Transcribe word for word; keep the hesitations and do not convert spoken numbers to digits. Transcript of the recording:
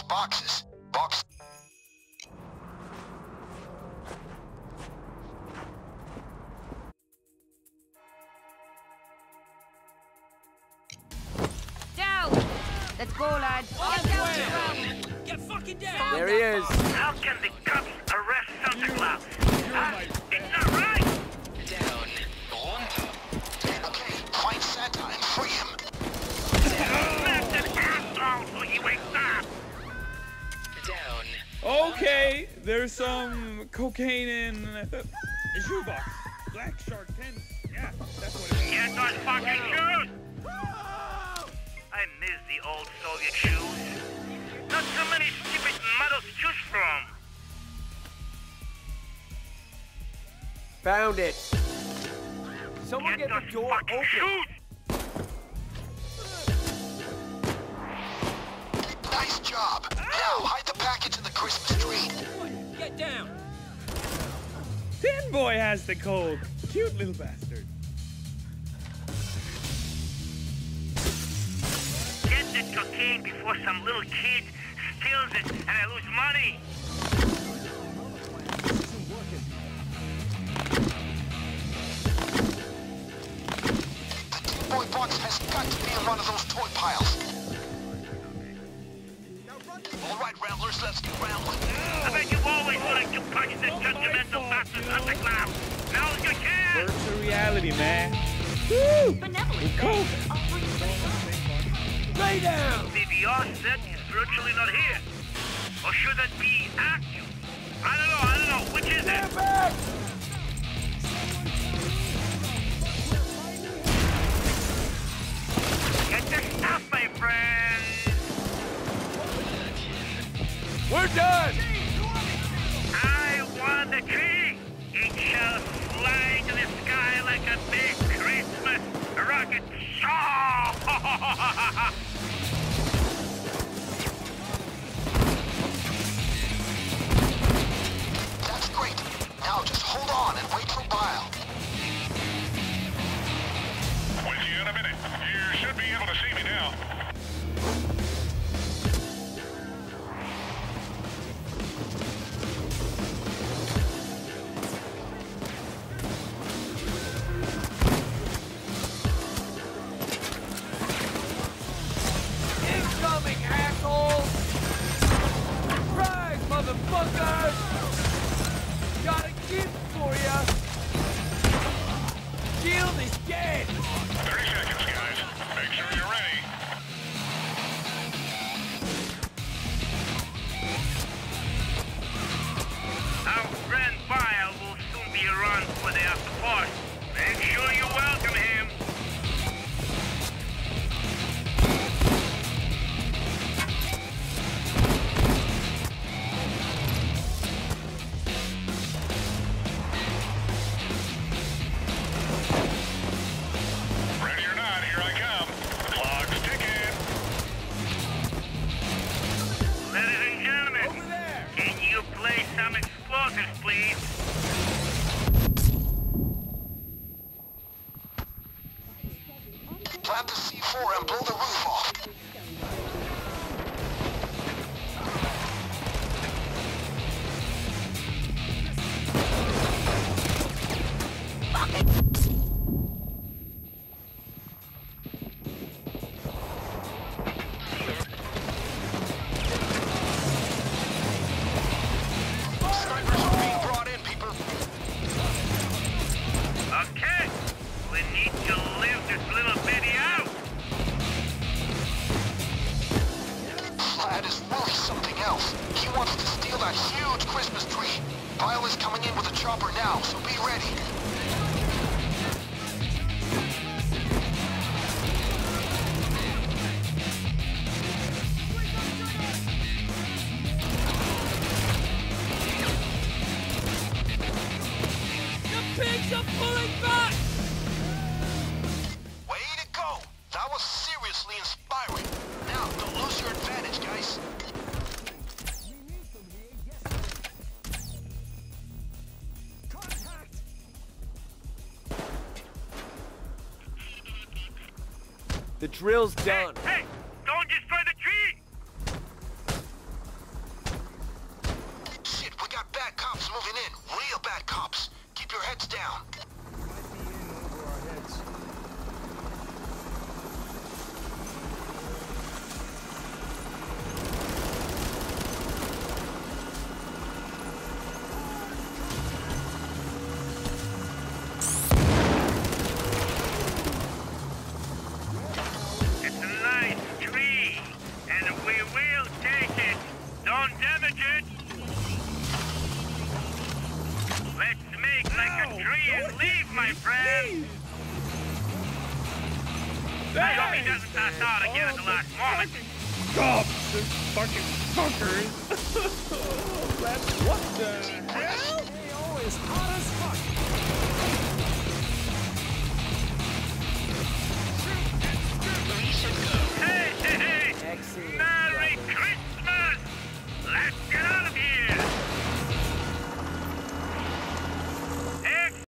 boxes. Box. Down! Let's go, lads. Get down to the ground. Get fucking down! There he is. How can the cops arrest Santa Claus? Huh? It's not right! Down. Runter. Okay, find Santa and free him. Smash an asshole so he wakes up! Down. Okay, there's some cocaine in the shoebox. Black Shark ten. Yeah, that's what it is. Get those fucking shoes! I miss the old Soviet shoes. Not so many stupid models to choose from. Found it. Someone Get get those the door fucking open. shoes! Nice job. Now hide the package in the Christmas tree. Get down! Tin Boy has the cold. Cute little bastard. Get the cocaine before some little kid steals it and I lose money. The Tin Boy box has got to be in one of those toy piles. All right, Ramblers, let's get rambling. I bet you've always wanted to punch this judgmental bastard Santa Claus. Now you can! Virtual reality, man. Woo! Benevolent. Cool. Lay down. The V R set is virtually not here. Or should that be actual? I don't know, I don't know. Which is it? Back. Get the stuff, my friend! We're done. I won the tree! It shall fly to the sky like a big Christmas rocket. That's great. Now just hold on and wait for Bile. With you in a minute. You should be able to see me now. Incoming, asshole. Surprise, motherfuckers. Got a gift for ya. Shield is dead. thirty seconds, guys. Make sure you're ready. Our friend Bile will soon be around for the after party. Make sure you welcome him. Ready or not, here I come. The clock's ticking. Ladies and gentlemen, Over there. can you play some explosives, please? Plant the C four and blow the roof off. Snipers are being brought in, people. Okay, we need to live this little bitty out. Vlad is really something else. He wants to steal that huge Christmas tree. Bile is coming in with a chopper now, so be ready. The pigs are pulling back! Way to go! That was seriously inspiring. Now, don't lose your advantage, guys. The drill's Hey, done. hey, don't destroy the tree! doesn't pass out again at the last moment. Cops and fucking fuckers. That's what the hell? Is hot as fuck. Three should go.